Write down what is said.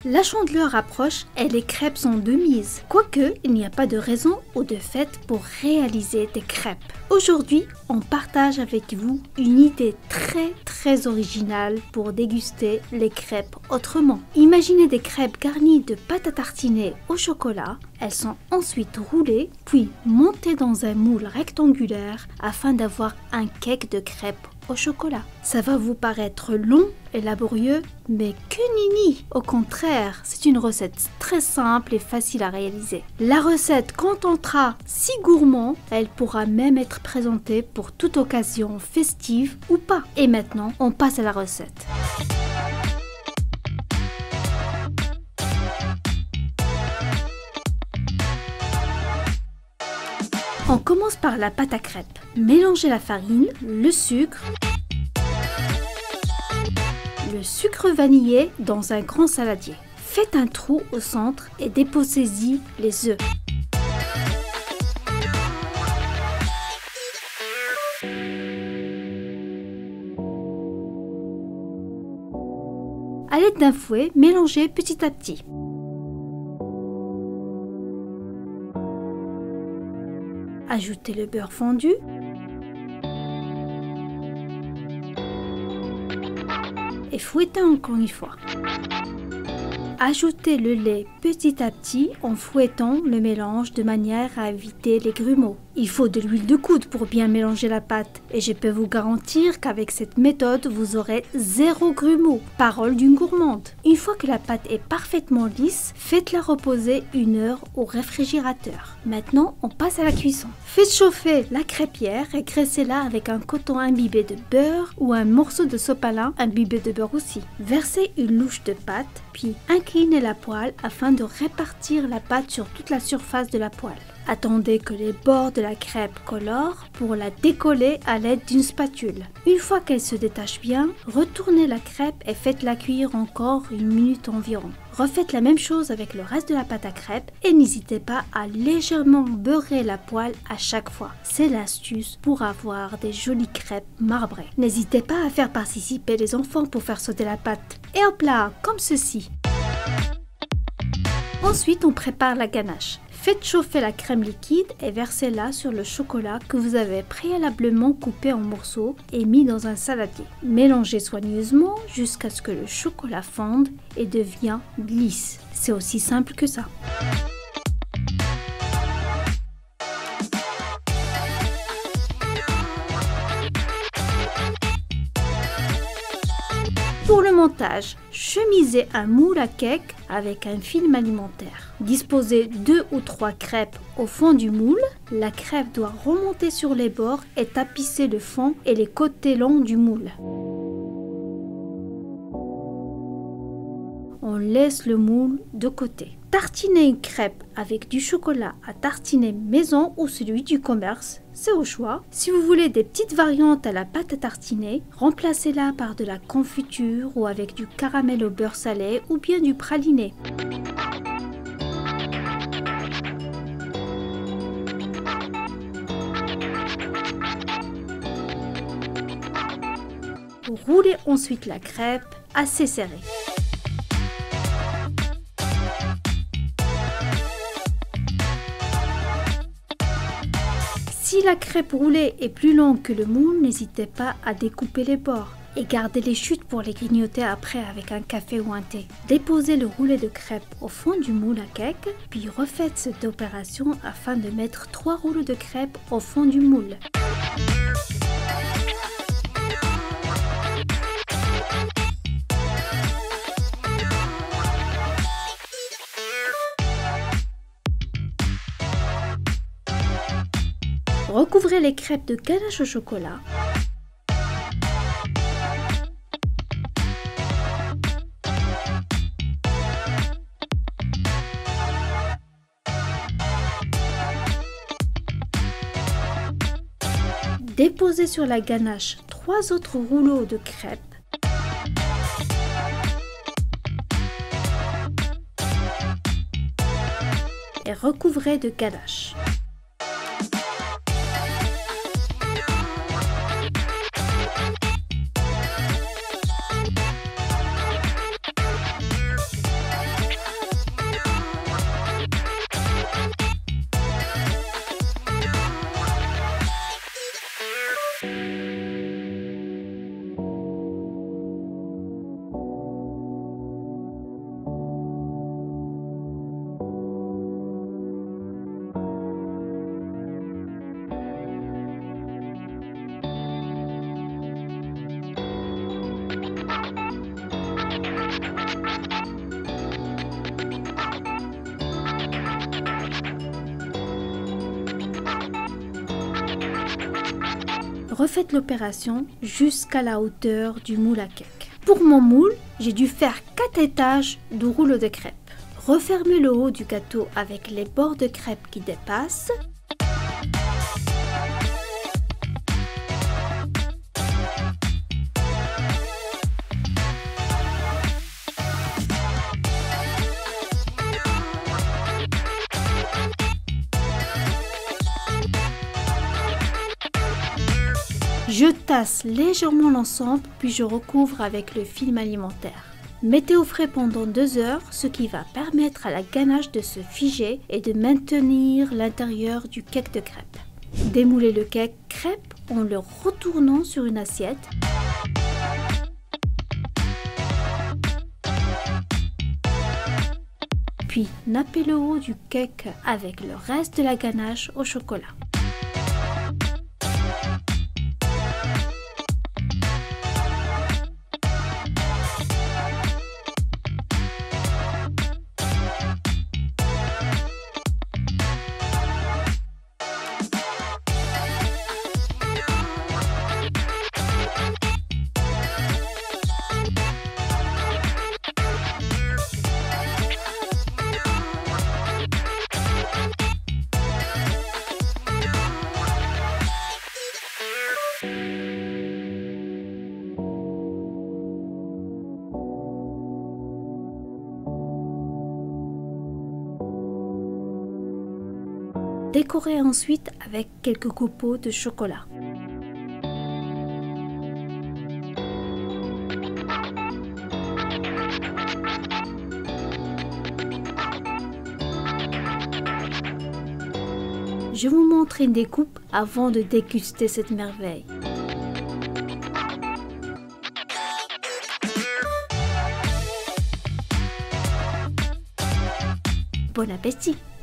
La Chandeleur approche et les crêpes sont de mise. Quoique, il n'y a pas de raison ou de fête pour réaliser des crêpes. Aujourd'hui, on partage avec vous une idée très originale pour déguster les crêpes autrement. Imaginez des crêpes garnies de pâte à tartiner au chocolat. Elles sont ensuite roulées, puis montées dans un moule rectangulaire afin d'avoir un cake de crêpes au chocolat. Ça va vous paraître long et laborieux, mais que nenni! Au contraire, c'est une recette très simple et facile à réaliser. La recette contentera si gourmand, elle pourra même être présentée pour toute occasion festive ou pas. Et maintenant, on passe à la recette. On commence par la pâte à crêpes. Mélangez la farine, le sucre vanillé dans un grand saladier. Faites un trou au centre et déposez-y les œufs. À l'aide d'un fouet, mélangez petit à petit. Ajoutez le beurre fondu. Et fouettez encore une fois. Ajoutez le lait petit à petit en fouettant le mélange de manière à éviter les grumeaux. Il faut de l'huile de coude pour bien mélanger la pâte et je peux vous garantir qu'avec cette méthode, vous aurez 0 grumeaux. Parole d'une gourmande. Une fois que la pâte est parfaitement lisse, faites-la reposer 1 heure au réfrigérateur. Maintenant, on passe à la cuisson. Faites chauffer la crêpière et graissez-la avec un coton imbibé de beurre ou un morceau de sopalin imbibé de beurre aussi. Versez une louche de pâte, puis inclinez la poêle afin de répartir la pâte sur toute la surface de la poêle. Attendez que les bords de la crêpe colorent pour la décoller à l'aide d'une spatule. Une fois qu'elle se détache bien, retournez la crêpe et faites-la cuire encore 1 minute environ. Refaites la même chose avec le reste de la pâte à crêpes et n'hésitez pas à légèrement beurrer la poêle à chaque fois. C'est l'astuce pour avoir des jolies crêpes marbrées. N'hésitez pas à faire participer les enfants pour faire sauter la pâte. Et hop là, comme ceci. Ensuite, on prépare la ganache. Faites chauffer la crème liquide et versez-la sur le chocolat que vous avez préalablement coupé en morceaux et mis dans un saladier. Mélangez soigneusement jusqu'à ce que le chocolat fonde et devienne lisse. C'est aussi simple que ça. Pour le montage, chemisez un moule à cake avec un film alimentaire. Disposez 2 ou 3 crêpes au fond du moule. La crêpe doit remonter sur les bords et tapisser le fond et les côtés longs du moule. On laisse le moule de côté. Tartinez une crêpe avec du chocolat à tartiner maison ou celui du commerce, c'est au choix. Si vous voulez des petites variantes à la pâte à tartiner, remplacez-la par de la confiture ou avec du caramel au beurre salé ou bien du praliné. Roulez ensuite la crêpe assez serrée. Si la crêpe roulée est plus longue que le moule, n'hésitez pas à découper les bords et gardez les chutes pour les grignoter après avec un café ou un thé. Déposez le roulet de crêpe au fond du moule à cake, puis refaites cette opération afin de mettre 3 rouleaux de crêpe au fond du moule. Recouvrez les crêpes de ganache au chocolat. Déposez sur la ganache 3 autres rouleaux de crêpes. Et recouvrez de ganache. Refaites l'opération jusqu'à la hauteur du moule à cake. Pour mon moule, j'ai dû faire 4 étages de rouleau de crêpes. Refermez le haut du gâteau avec les bords de crêpes qui dépassent. Je tasse légèrement l'ensemble, puis je recouvre avec le film alimentaire. Mettez au frais pendant 2 heures, ce qui va permettre à la ganache de se figer et de maintenir l'intérieur du cake de crêpes. Démoulez le cake crêpe en le retournant sur une assiette. Puis nappez le haut du cake avec le reste de la ganache au chocolat. Décorez ensuite avec quelques copeaux de chocolat. Je vous montre une découpe avant de déguster cette merveille. Bon appétit!